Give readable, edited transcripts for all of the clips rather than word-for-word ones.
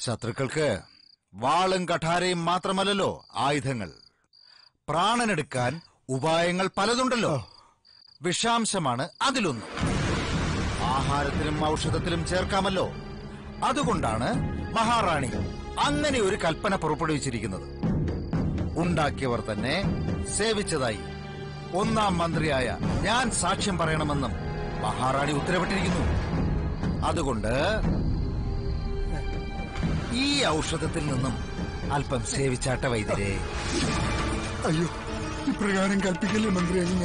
ശത്രുക്കൾക്ക് വാളും കഠാരയും മാത്രമല്ലല്ലോ ആയുധങ്ങൾ. പ്രാണനെടുക്കാൻ ഉപായങ്ങൾ പലതുണ്ടല്ലോ. വിഷാംശമാണ് അതിലൊന്ന്. ആഹാരത്തിലും ഔഷധത്തിലും ചേർക്കാമല്ലോ. അതുകൊണ്ടാണ് മഹാറാണി അങ്ങനെ ഒരു കൽപ്പന പുറപ്പെടുവിച്ചിരിക്കുന്നത്. ഉണ്ടാക്കിയവർ തന്നെ സേവിച്ചതായി ഒന്നാം മന്ത്രിയായ ഞാൻ സാക്ഷ്യം പറയണമെന്നും മഹാറാണി ഉത്തരവിട്ടിരിക്കുന്നു. അതുകൊണ്ട് ഈ ഔഷധത്തിൽ നിന്നും അല്പം സേവിച്ചാട്ട വൈദ്യരെ. അയ്യോ, ഇപ്രകാരം കൽപ്പിക്കല്ലേ മന്ത്രിയാകുന്ന.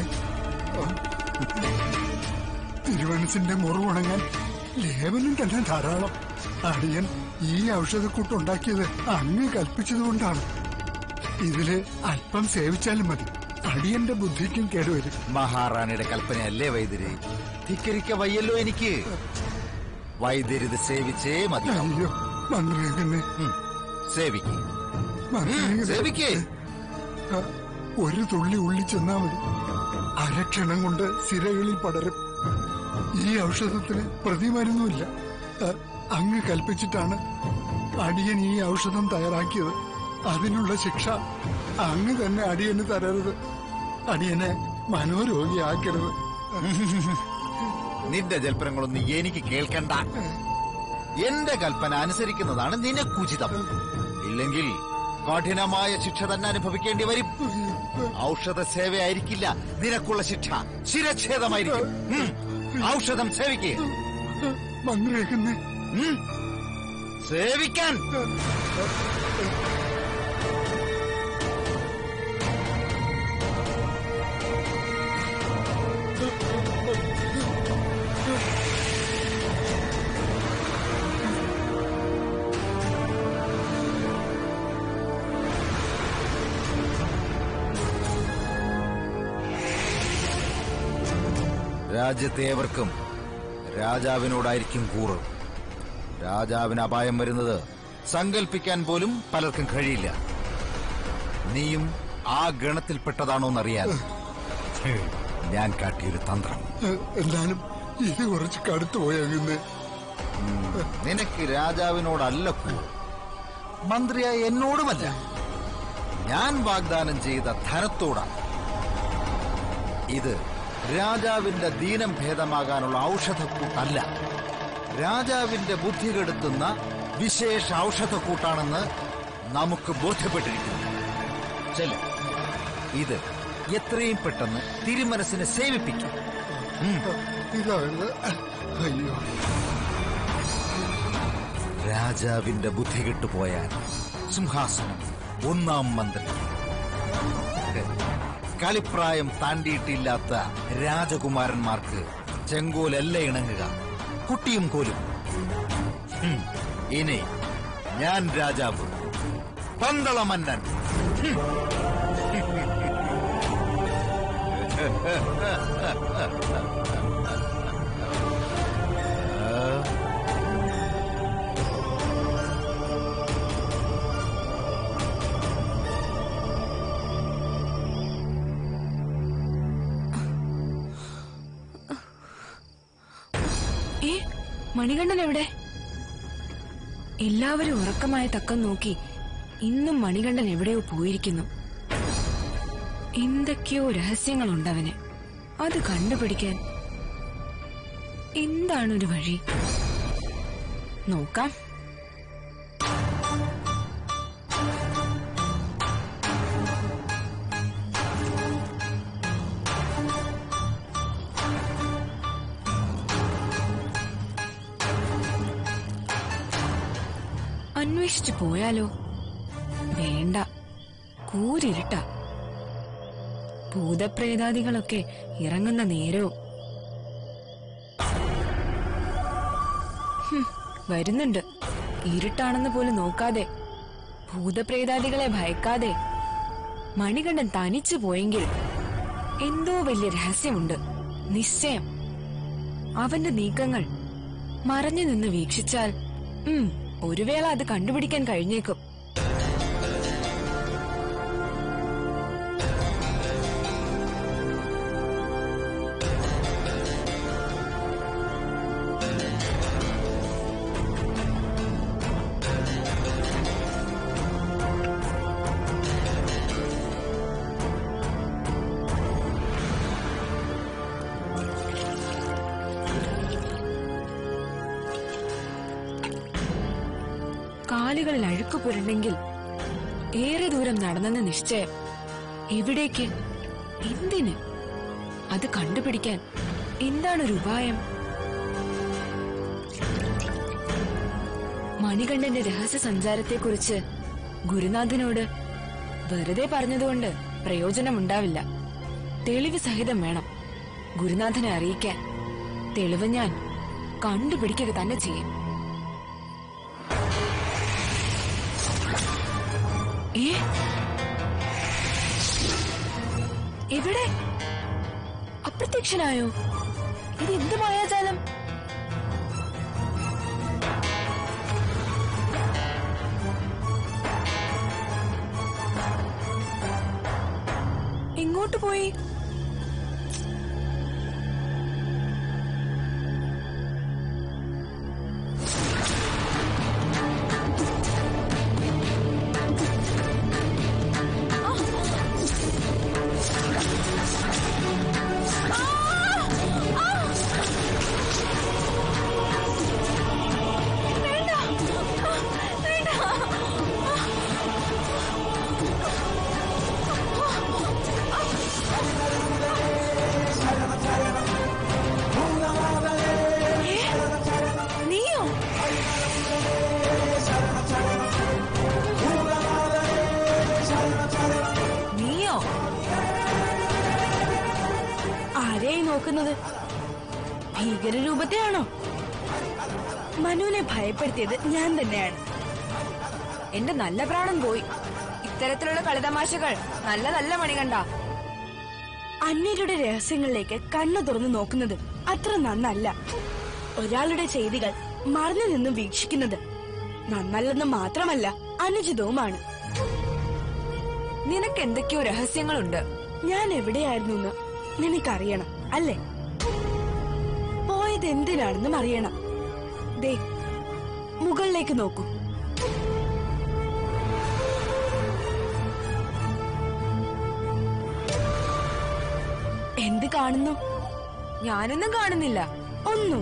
തിരുവനസിന്റെ മുറിവുണങ്ങാൻ ലേവനും തന്നെ ധാരാളം. അടിയൻ ഈ ഔഷധക്കൂട്ടുണ്ടാക്കിയത് അങ്ങ് കൽപ്പിച്ചതുകൊണ്ടാണ്. ഇതില് അല്പം സേവിച്ചാലും മതി. അടിയന്റെ ബുദ്ധിക്കും കേടുവരും. മഹാറാണിയുടെ കൽപ്പനയല്ലേ വൈദ്യരെ? ധിക്കരിക്ക വയ്യല്ലോ എനിക്ക്. വൈദ്യരിത് സേവിച്ചേ മതി. അയ്യോ മന്ത്രിയാകുന്നേ, സേവിക്കേ. ഒരു തുള്ളി ഉള്ളി ചെന്നാ മതി. അരക്ഷണം കൊണ്ട് സിരകളിൽ പടരും. ഈ ഔഷധത്തിന് പ്രതിമരുന്നുമില്ല. അങ്ങ് കൽപ്പിച്ചിട്ടാണ് അടിയൻ ഈ ഔഷധം തയ്യാറാക്കിയത്. അതിനുള്ള ശിക്ഷ അങ്ങ് തന്നെ അടിയന് തരരുത്. അടിയനെ മനോരോഗിയാക്കരുത്. നിന്റെ ജൽപ്പനങ്ങളൊന്നും എനിക്ക് കേൾക്കണ്ട. എന്റെ കൽപ്പന അനുസരിക്കുന്നതാണ് നിനക്കുചിതം. ഇല്ലെങ്കിൽ കഠിനമായ ശിക്ഷ തന്നെ അനുഭവിക്കേണ്ടി വരും. ഔഷധ സേവയായിരിക്കില്ല നിനക്കുള്ള ശിക്ഷ, ശിരച്ഛേദമായിരിക്കും. ഔഷധം സേവിക്കേ. മന്ത്രിയാകുന്നേ, സേവിക്കാൻ. രാജ്യത്തെ ഏവർക്കും രാജാവിനോടായിരിക്കും കൂറ്. രാജാവിന് അപായം വരുന്നത് സങ്കൽപ്പിക്കാൻ പോലും പലർക്കും കഴിയില്ല. നീയും ആ ഗണത്തിൽപ്പെട്ടതാണോന്നറിയാൻ ഞാൻ കാട്ടിയൊരു തന്ത്രം. എന്നാലും ഇത് കുറച്ച് കടുത്തു പോയാകുന്നേ. നിനക്ക് രാജാവിനോടല്ല കൂറ്, മന്ത്രിയായ എന്നോടുമല്ല. ഞാൻ വാഗ്ദാനം ചെയ്ത ധനത്തോടാണ്. ഇത് രാജാവിന്റെ ദീനം ഭേദമാകാനുള്ള ഔഷധക്കൂട്ടല്ല, രാജാവിന്റെ ബുദ്ധി കെടുത്തുന്ന വിശേഷ ഔഷധക്കൂട്ടാണെന്ന് നമുക്ക് ബോധ്യപ്പെട്ടിരിക്കുന്നു. ചെല്ല്, ഇത് എത്രയും പെട്ടെന്ന് തിരുമനസിനെ സേവിപ്പിക്കും. അയ്യോ, രാജാവിന്റെ ബുദ്ധി കെട്ടുപോയാൽ സിംഹാസനം ഒന്നാം മന്ത്രി. കളിപ്രായം താണ്ടിയിട്ടില്ലാത്ത രാജകുമാരന്മാർക്ക് ചെങ്കോലല്ല ഇണങ്ങുക, കുട്ടിയും കോലും. ഇനി ഞാൻ രാജാവ്, പന്തള മന്നൻ. മണികണ്ഠൻ എവിടെ? എല്ലാവരും ഉറക്കമായ തക്കം നോക്കി ഇന്നും മണികണ്ഠൻ എവിടെയോ പോയിരിക്കുന്നു. എന്തൊക്കെയോ രഹസ്യങ്ങളുണ്ടവന്. അത് കണ്ടുപിടിക്കാൻ എന്താണൊരു വഴി? നോക്കാം. അന്വേഷിച്ചു പോയാലോ? വേണ്ട, കൂരിരുട്ട. ഭൂതപ്രേതാദികളൊക്കെ ഇറങ്ങുന്ന നേരവും. വരുന്നുണ്ട്. ഇരുട്ടാണെന്ന് പോലും നോക്കാതെ, ഭൂതപ്രേതാദികളെ ഭയക്കാതെ മണികണ്ഠൻ തനിച്ചു പോയെങ്കിൽ എന്തോ വലിയ രഹസ്യമുണ്ട് നിശ്ചയം. അവന്റെ നീക്കങ്ങൾ മറഞ്ഞു നിന്ന് വീക്ഷിച്ചാൽ ഒരു വേള അത് കണ്ടുപിടിക്കാൻ കഴിഞ്ഞേക്കും. കാലുകളിൽ അഴുക്ക് പുരണ്ടെങ്കിൽ ഏറെ ദൂരം നടന്നെന്ന് നിശ്ചയം. എവിടേക്ക്? എന്തിന്? അത് കണ്ടുപിടിക്കാൻ എന്താണൊരു ഉപായം? മണികണ്ഠന്റെ രഹസ്യ സഞ്ചാരത്തെക്കുറിച്ച് ഗുരുനാഥനോട് വെറുതെ പറഞ്ഞതുകൊണ്ട് പ്രയോജനമുണ്ടാവില്ല. തെളിവ് സഹിതം വേണം ഗുരുനാഥനെ അറിയിക്കാൻ. തെളിവ് ഞാൻ കണ്ടുപിടിക്കുക തന്നെ ചെയ്യും. എവിടെ? അപ്രത്യക്ഷനായോ? ഇത് എന്ത് മായാജാലം? എങ്ങോട്ട് പോയി? നോക്കുന്നത് ഭീകരരൂപത്തെയാണോ? മനുവിനെ ഭയപ്പെടുത്തിയത് ഞാൻ തന്നെയാണ്. എന്റെ നല്ല പ്രാണം പോയി. ഇത്തരത്തിലുള്ള കളിതമാശകൾ നല്ലതല്ല മണികണ്ഠ. അന്യരുടെ രഹസ്യങ്ങളിലേക്ക് കണ്ണു തുറന്നു നോക്കുന്നത് അത്ര നന്നല്ല. ഒരാളുടെ ചെയ്തികൾ മറന്നു നിന്നും വീക്ഷിക്കുന്നത് നന്നല്ലെന്ന് മാത്രമല്ല അനുചിതവുമാണ്. നിനക്ക് എന്തൊക്കെയോ രഹസ്യങ്ങളുണ്ട്. ഞാൻ എവിടെയായിരുന്നു നിനക്കറിയണം അല്ലേ? പോയത് എന്തിനാണെന്നും അറിയണം. ദേ മുകളിലേക്ക് നോക്കൂ. എന്ത് കാണുന്നു? ഞാനൊന്നും കാണുന്നില്ല. ഒന്നും.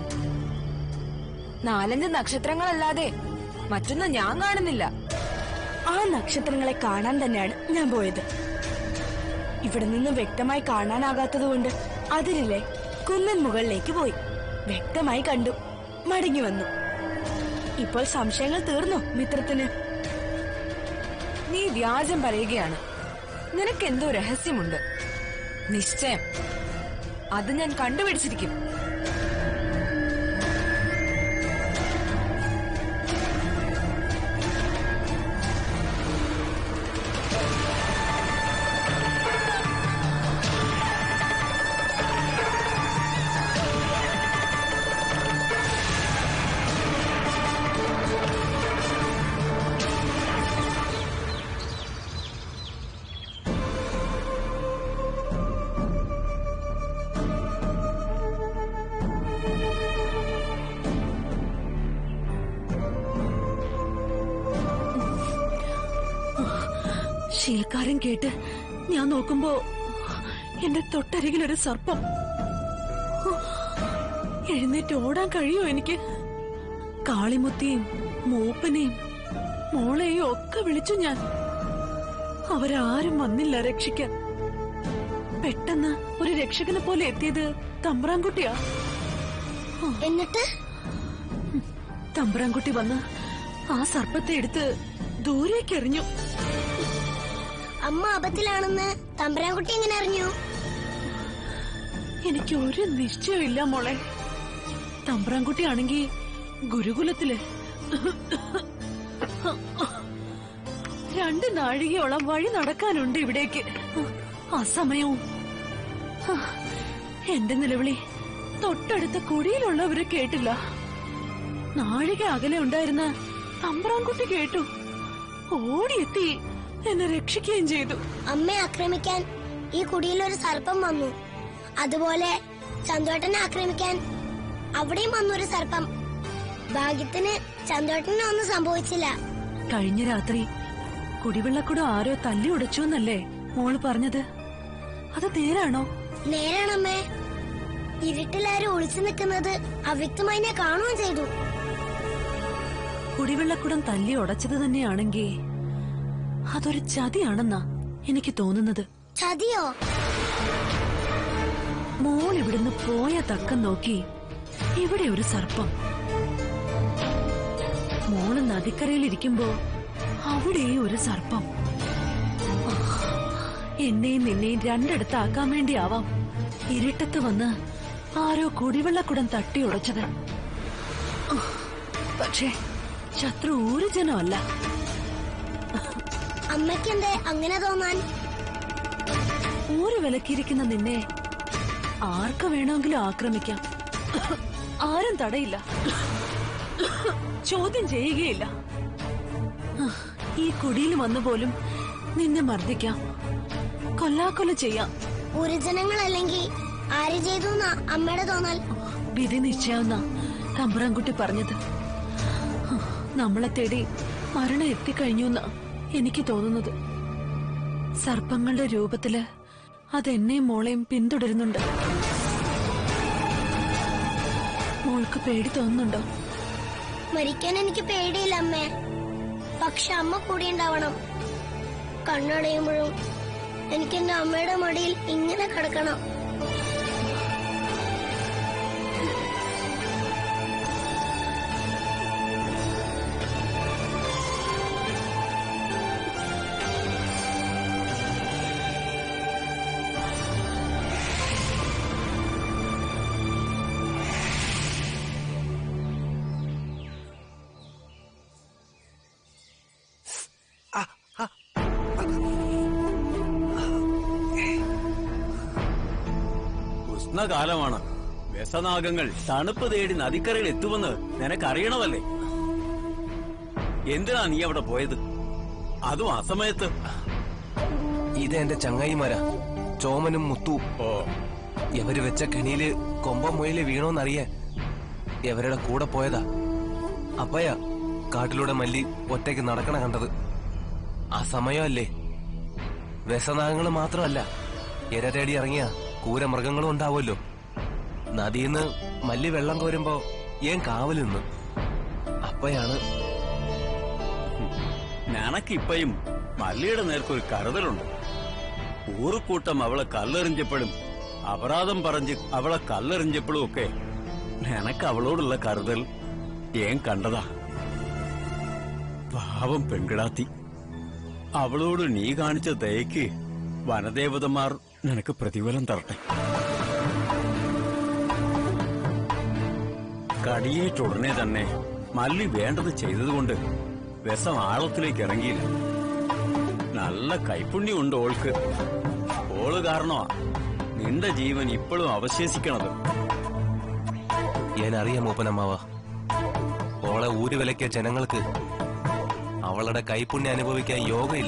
4-5 നക്ഷത്രങ്ങളല്ലാതെ മറ്റൊന്നും ഞാൻ കാണുന്നില്ല. ആ നക്ഷത്രങ്ങളെ കാണാൻ തന്നെയാണ് ഞാൻ പോയത്. ഇവിടെ നിന്ന് വ്യക്തമായി കാണാനാകാത്തത് കൊണ്ട് അതിരിലെ കുന്നൻ മുകളിലേക്ക് പോയി. വ്യക്തമായി കണ്ടു, മടങ്ങി വന്നു. ഇപ്പോൾ സംശയങ്ങൾ തീർന്നു മിത്രത്തിന്. നീ വ്യാജം പറയുകയാണ്. നിനക്കെന്തോ രഹസ്യമുണ്ട്. നിശ്ചയം അത് ഞാൻ കണ്ടുപിടിച്ചിരിക്കും. ശീൽക്കാരൻ കേട്ട് ഞാൻ നോക്കുമ്പോ എന്റെ തൊട്ടരികിലൊരു സർപ്പം. എഴുന്നേറ്റ് ഓടാൻ കഴിയോ എനിക്ക്? കാളിമുത്തിയും മൂപ്പനെയും മോളെയും ഒക്കെ വിളിച്ചു ഞാൻ. അവരാരും വന്നില്ല രക്ഷിക്കാൻ. പെട്ടെന്ന് ഒരു രക്ഷകനെ പോലെ എത്തിയത് തമ്പ്രാൻകുട്ടിയാ. എന്നിട്ട് തമ്പ്രാൻകുട്ടി വന്ന് ആ സർപ്പത്തെ എടുത്ത് ദൂരേക്കെറിഞ്ഞു. അമ്മ അബദ്ധത്തിലാണെന്ന് തമ്പ്രാൻകുട്ടി എങ്ങനെ അറിഞ്ഞു? എനിക്ക് ഒരു നിശ്ചയമില്ല മോളെ. തമ്പ്രാൻകുട്ടിയാണെങ്കി ഗുരുകുലത്തില് 2 നാഴികയോളം വഴി നടക്കാനുണ്ട് ഇവിടേക്ക്. ആ സമയവും എന്റെ നിലവിളി തൊട്ടടുത്ത കുടിയിലുള്ളവര് കേട്ടില്ല. നാഴിക അകലെ ഉണ്ടായിരുന്ന തമ്പ്രാൻകുട്ടി കേട്ടു. ഓടിയെത്തി എന്നെ രക്ഷിക്കുകയും ചെയ്തു. അമ്മയെ ആക്രമിക്കാൻ ഈ കുടിയിൽ ഒരു സർപ്പം വന്നു. അതുപോലെ ചന്തോട്ടനെ ആക്രമിക്കാൻ അവിടെയും വന്നൊരു സർപ്പം. ഭാഗ്യത്തിന് ചന്തോട്ടന് ഒന്നും സംഭവിച്ചില്ല. കഴിഞ്ഞ രാത്രി കുടിവെള്ളക്കുടം ആരോ തല്ലി ഉടച്ചു എന്നല്ലേ മോള് പറഞ്ഞത്? അത് നേരാണോ? നേരാണമ്മേ. ഇരുട്ടിലാരും ഒളിച്ചു നിൽക്കുന്നത് അവ്യക്തമായി ഞാൻ കാണുകയും ചെയ്തു. കുടിവെള്ളക്കുടം തല്ലി ഉടച്ചത് തന്നെയാണെങ്കിൽ അതൊരു ചതിയാണെന്നാ എനിക്ക് തോന്നുന്നത്. ചതിയോ? മോൾ ഇവിടുന്ന് പോയ തക്കം നോക്കി ഇവിടെ ഒരു സർപ്പം. മോള് നദിക്കരയിലിരിക്കുമ്പോ അവിടെയും ഒരു സർപ്പം. എന്നെയും നിന്നെയും രണ്ടിടത്താക്കാൻ വേണ്ടിയാവാം ഇരുട്ടത്ത് വന്ന് ആരോ കുടിവെള്ളക്കുടം തട്ടി ഉടച്ചത്. പക്ഷേ ശത്രു ഒരു ജനമല്ല. അമ്മയ്ക്കെന്തേ അങ്ങനെ തോന്നാൻ? ഊര് വിലക്കിയിരിക്കുന്ന നിന്നെ ആർക്ക് വേണമെങ്കിലും ആക്രമിക്കാം. ആരും തടയില്ല, ചോദ്യം ചെയ്യുകയില്ല. ഈ കുടിയിൽ വന്നു പോലും നിന്നെ മർദ്ദിക്കാം, കൊല്ലാക്കൊല ചെയ്യാം. ഗുരുജനങ്ങളല്ലെങ്കിൽ ആര് ചെയ്തു അമ്മയുടെ തോന്നൽ? വിധി നിശ്ചയാവുന്ന തമ്പുരാൻകുട്ടി പറഞ്ഞത്. നമ്മളെ തേടി മരണം എത്തിക്കഴിഞ്ഞു എന്നാ എനിക്ക് തോന്നുന്നത്. സർപ്പങ്ങളുടെ രൂപത്തില് അതെന്നെയും മോളെയും പിന്തുടരുന്നുണ്ട്. മോൾക്ക് പേടി തോന്നുന്നുണ്ടോ? മരിക്കാൻ എനിക്ക് പേടിയില്ല അമ്മേ. പക്ഷെ അമ്മ കൂടി ഉണ്ടാവണം. കണ്ണടയുമ്പോഴും എനിക്ക് എന്റെ അമ്മയുടെ മടിയിൽ ഇങ്ങനെ കിടക്കണം. കാലമാണ്. വ്യസനാഗങ്ങൾ തണുപ്പ് തേടി നദിക്കരയിൽ എത്തുമെന്ന് നിനക്കറിയണമല്ലേ? എന്തിനാ നീ അവിടെ പോയത്, അതും അസമയത്ത്? ഇതെന്റെ ചങ്ങായിമാരാ, ചോമനും മുത്തുവും. ഓ, ഇവര് വെച്ച കെണിയില് കൊമ്പം മുയില് വീണോന്നറിയാൻ ഇവരുടെ കൂടെ പോയതാ. അപ്പയാ കാട്ടിലൂടെ മല്ലി ഒറ്റയ്ക്ക് നടക്കണ കണ്ടത്. ആ സമയമല്ലേ? വ്യസനാഗങ്ങള് മാത്രമല്ല, ഇര തേടി ഇറങ്ങിയ കൂരമൃഗങ്ങളും ഉണ്ടാവുമല്ലോ. നദിന്ന് മല്ലി വെള്ളം കോരുമ്പോ ഏൻ കാവൽ നിന്ന്. അപ്പയാണ് നിനക്കിപ്പയും മല്ലിയുടെ നേർക്കൊരു കരുതലുണ്ട്. ഊറുകൂട്ടം അവളെ കല്ലെറിഞ്ഞപ്പോഴും അപരാധം പറഞ്ഞ് അവളെ കല്ലെറിഞ്ഞപ്പോഴും ഒക്കെ നിനക്ക് അവളോടുള്ള കരുതൽ ഏൻ കണ്ടതാ. പാവം പെൺകിടാത്തി, അവളോട് നീ കാണിച്ച ദയക്ക് വനദേവതമാർ നിനക്ക് പ്രതിഫലം തരട്ടെ. കടിയേറ്റുടനെ തന്നെ മല്ലി വേണ്ടത് ചെയ്തതുകൊണ്ട് വിഷം ആഴത്തിലേക്ക് ഇറങ്ങിയില്ല. നല്ല കൈപ്പുണ്യമുണ്ട് ഓൾക്ക്. ഓള് കാരണമാ നിന്റെ ജീവൻ ഇപ്പോഴും അവശേഷിക്കണത്. ഞാനറിയാം മൂപ്പനമ്മാവ, ഓളെ ഊര് വിലക്കിയ ജനങ്ങൾക്ക് അവളുടെ കൈപ്പുണ്യം അനുഭവിക്കാൻ യോഗയില്ല.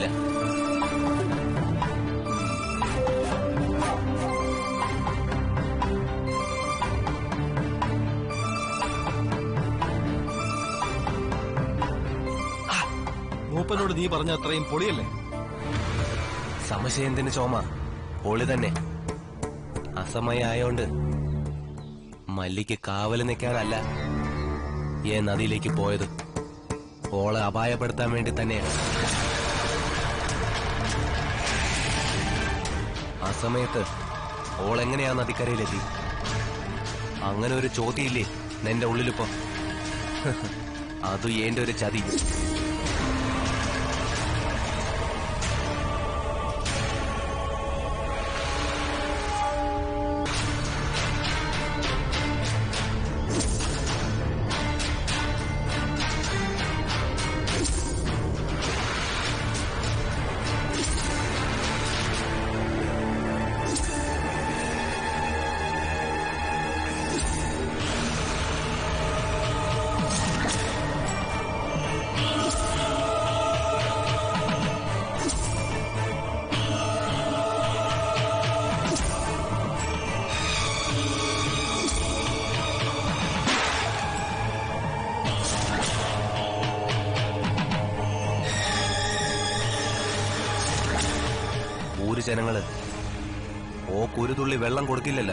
മൂപ്പനോട് നീ പറഞ്ഞ അത്രയും പൊളിയല്ലേ? സംശയത്തിന് ചോമ പൊളി തന്നെ. അസമയായോണ്ട് മല്ലിക്ക് കാവല് നിൽക്കാനല്ല നദിയിലേക്ക് പോയത്. ഓളെ അപായപ്പെടുത്താൻ വേണ്ടി തന്നെയാണ്. ആ സമയത്ത് ഓളെങ്ങനെയാ നദിക്കരയിലെത്തി? അങ്ങനെ ഒരു ചോദ്യമില്ലേ നിന്റെ ഉള്ളിലിപ്പോ? അത് എന്റെ ഒരു ചതി. ജനങ്ങള് ഓ കുരുതുള്ളി വെള്ളം കൊടുക്കില്ലല്ലോ.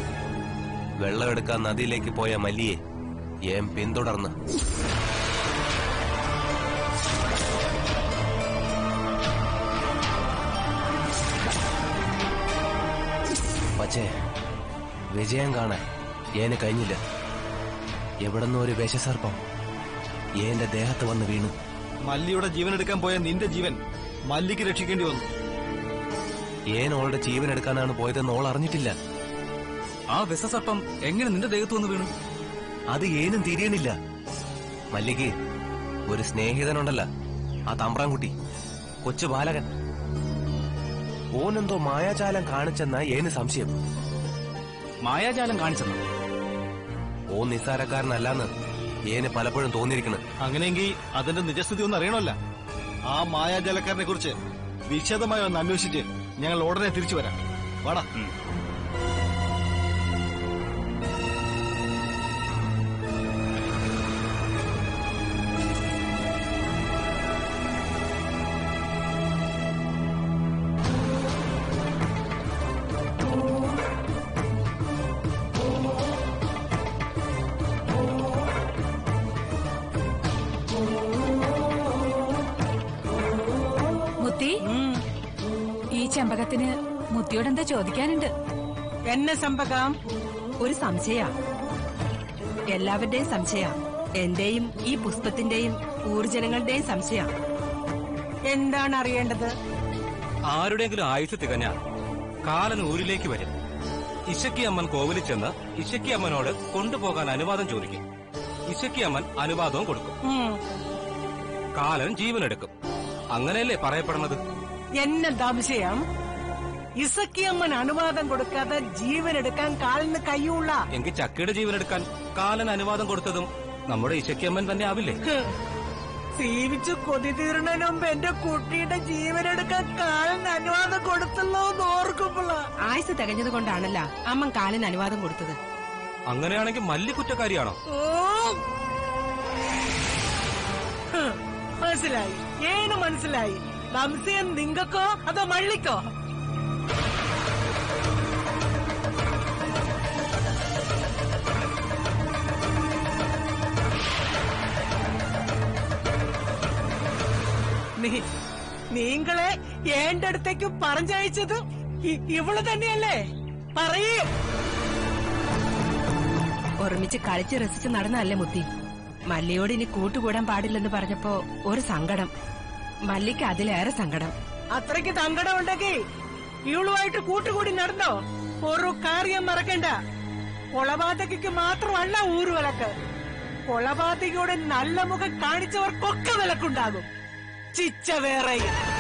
വെള്ളമെടുക്കാൻ നദിയിലേക്ക് പോയ മല്ലിയെ ഏം പിന്തുടർന്ന് പക്ഷേ വിജയം കാണാൻ ഏന് കഴിഞ്ഞില്ല. എവിടെന്നോ ഒരു വിഷസർപ്പം ഏന്റെ ദേഹത്ത് വന്ന് വീണു. മല്ലിയുടെ ജീവൻ എടുക്കാൻ പോയ നിന്റെ ജീവൻ മല്ലിക്ക് രക്ഷിക്കേണ്ടി വന്നു. ഏൻ ഓളുടെ ജീവൻ എടുക്കാനാണ് പോയതെന്ന് ഓൾ അറിഞ്ഞിട്ടില്ല. ആ വിഷസർപ്പം എങ്ങനെ നിന്റെ ദേഹത്ത് വന്ന് വീണു? അത് ഏനും തിരിയണില്ല. മല്ലിക്ക് ഒരു സ്നേഹിതനുണ്ടല്ല, ആ തമ്പ്രാൻകുട്ടി, കൊച്ചു ബാലകൻ. ഓനെന്തോ മായാജാലം കാണിച്ചെന്നാ ഏന് സംശയം. മായാജാലം കാണിച്ചെന്നു? ഓ നിസ്സാരക്കാരനല്ലാന്ന് ഏന് പലപ്പോഴും തോന്നിയിരിക്കണം. അങ്ങനെയെങ്കിൽ അതിന്റെ നിജസ്ഥിതി ഒന്ന് അറിയണമല്ല. ആ മായാജാലക്കാരനെ കുറിച്ച് വിശദമായി ഒന്ന് അന്വേഷിച്ച് ഞങ്ങൾ ഉടനെ തിരിച്ചു വരാം. വാടാ. ഈ ചെമ്പകത്തിന് മുത്തിയോടെന്താ ചോദിക്കാനുണ്ട്? എന്നെ ചെമ്പകം ഒരു സംശയ, എല്ലാവരുടെയും സംശയ, എന്റെയും ഈ പുഷ്പത്തിന്റെയും ഊർജനങ്ങളുടെയും സംശയ. എന്താണ് അറിയേണ്ടത്? ആരുടെങ്കിലും ആയുസ് തികഞ്ഞ കാലൻ ഊരിലേക്ക് വരും. ഇശക്കി അമ്മൻ കോവിലിൽ ചെന്ന് ഇശക്കി അമ്മനോട് കൊണ്ടുപോകാൻ അനുവാദം ചോദിക്കും. ഇശക്കി അമ്മൻ അനുവാദവും കൊടുക്കും. കാലൻ ജീവനെടുക്കും. അങ്ങനെയല്ലേ പറയപ്പെടുന്നത്? എന്നെ സംശയം, ഇസക്കിയമ്മൻ അനുവാദം കൊടുക്കാതെ ജീവനെടുക്കാൻ കാലിന് കഴിയുള്ള. എങ്കിൽ ചക്കയുടെ ജീവനെടുക്കാൻ കാലൻ അനുവാദം കൊടുത്തതും നമ്മുടെ ഇശക്കിയമ്മൻ തന്നെ ആവില്ലേ? ജീവിച്ചു കൊതി തീർന്നതിന് മുമ്പ് എന്റെ കുട്ടിയുടെ ജീവനെടുക്കാൻ കാലിന് അനുവാദം കൊടുത്തല്ലോ എന്ന് ഓർക്കുമ്പോൾ ആയുസ് തികഞ്ഞത് കൊണ്ടാണല്ല അമ്മൻ കാലിന് അനുവാദം കൊടുത്തത്. അങ്ങനെയാണെങ്കിൽ മല്ലി കുറ്റക്കാരിയാണോ? മനസ്സിലായി, ഏന് മനസ്സിലായി. സംശയം നിങ്ങൾക്കോ അതോ മള്ളിക്കോ? നിങ്ങളെ എന്റെ അടുത്തേക്ക് പറഞ്ഞയച്ചത് ഇവള് തന്നെയല്ലേ? പറയേ. ഒരുമിച്ച് കളിച്ച് രസിച്ച് നടന്നല്ലേ മുത്തി. മല്ലിയോട് ഇനി കൂട്ടുകൂടാൻ പാടില്ലെന്ന് പറഞ്ഞപ്പോ ഒരു സങ്കടം. മല്ലിക്ക് അതിലേറെ സങ്കടം. അത്രയ്ക്ക് സങ്കടം ഉണ്ടെങ്കിൽ ഇവളുമായിട്ട് കൂട്ടുകൂടി നടന്നോ? ഒരു കാര്യം മറക്കണ്ട, കൊളപാതകയ്ക്ക് മാത്രമല്ല ഊരുവിലക്ക്. കൊളപാതകയോട് നല്ല മുഖം കാണിച്ചവർക്കൊക്കെ വിലക്കുണ്ടാകും. ചിച്ച വേറെ.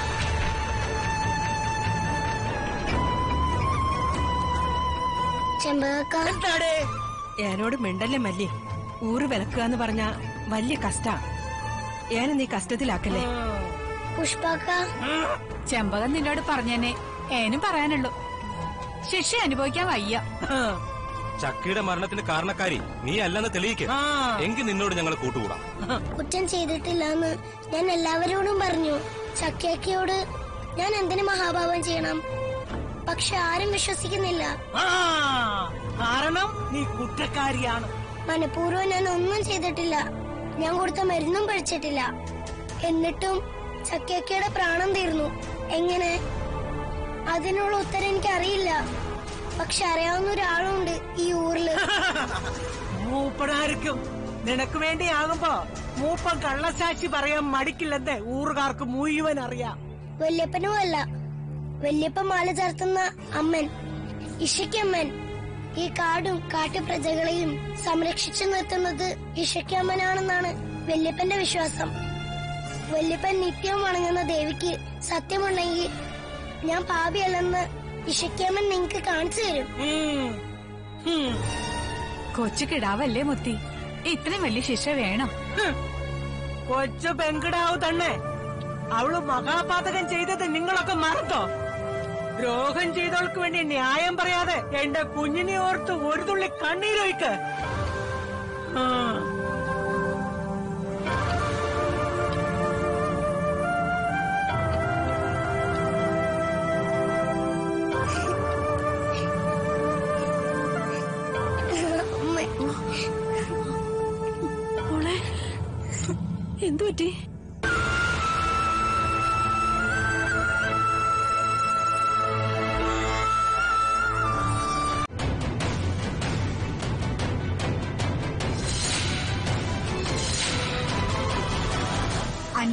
എന്താടേ ഏനോട് മിണ്ടല്ലേ മല്ലി? ഊറ് വിലക്കുക എന്ന് പറഞ്ഞ വലിയ കഷ്ടാ. ഏനെ നീ കഷ്ടത്തിലാക്കല്ലേ? പുഷ്പാക്ക, ചെമ്പകം നിന്നോട് പറഞ്ഞെന്നെ ഏനും പറയാനുള്ളൂ. ശിക്ഷ അനുഭവിക്കാൻ വയ്യ. ചക്കയുടെ മരണത്തിന് കാരണക്കാരി നീ അല്ലെന്ന് തെളിയിക്ക. എങ്കിൽ നിന്നോട് ഞങ്ങൾ കൂട്ടുകൂടാം. കുറ്റം ചെയ്തിട്ടില്ലെന്ന് ഞാൻ എല്ലാവരോടും പറഞ്ഞു. ചക്കയോട് ഞാൻ എന്തിനു മഹാഭാവം ചെയ്യണം? പക്ഷെ ആരും വിശ്വസിക്കുന്നില്ല. കാരണം നീ കുറ്റക്കാരിയാണ്. മനഃപൂർവ്വം ഞാൻ ഒന്നും ചെയ്തിട്ടില്ല. ഞാൻ കൊടുത്ത മരുന്നും കഴിച്ചിട്ടില്ല. എന്നിട്ടും ചക്കയുടെ പ്രാണം തീർന്നു. എങ്ങനെ? അതിനുള്ള ഉത്തരം എനിക്കറിയില്ല. പക്ഷെ അറിയാവുന്ന ഒരാളുണ്ട് ഈ ഊരില്. മൂപ്പനായിരിക്കും. നിനക്ക് വേണ്ടിയാകുമ്പോ മൂപ്പൻ കള്ളസാക്ഷി പറയാൻ മടിക്കില്ലെന്ന് ഊറുകാർക്ക് മുഴുവൻ അറിയാം. വല്യപ്പനും അല്ല, വല്യപ്പൻ മാല ചേർത്തുന്ന അമ്മൻ, ഇഷയ്ക്കമ്മൻ. ഈ കാടും കാട്ടുപ്രജകളെയും സംരക്ഷിച്ചു നിർത്തുന്നത് ഇഷയ്ക്കമ്മനാണെന്നാണ് വല്യപ്പന്റെ വിശ്വാസം. വല്യപ്പൻ നിത്യവും വണങ്ങുന്ന ദേവിക്ക് സത്യമുണ്ടെങ്കിൽ ഞാൻ പാപിയല്ലെന്ന് ഇഷയ്ക്കമ്മൻ നിങ്ങക്ക് കാണിച്ചു തരും. കൊച്ചു കിടാവല്ലേ മുത്തി, ഇത്രയും വലിയ ശിക്ഷ വേണം? കൊച്ചു പെൺകിടാവ് തന്നെ. അവള് മഹാപാതകം ചെയ്തത് നിങ്ങളൊക്കെ മറന്നോ? ദ്രോഹം ചെയ്തവൾക്ക് വേണ്ടി ന്യായം പറയാതെ എന്റെ കുഞ്ഞിനെ ഓർത്ത് ഒരു തുള്ളി കണ്ണീരൊഴിക്ക്. എന്തു പറ്റി?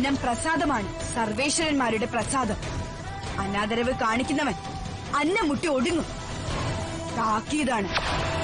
ഇതെല്ലാം പ്രസാദമാണ്, സർവേശ്വരന്മാരുടെ പ്രസാദം. അനാദരവ് കാണിക്കുന്നവൻ അന്നം മുട്ടി ഒടുങ്ങും. താക്കീതാണ്.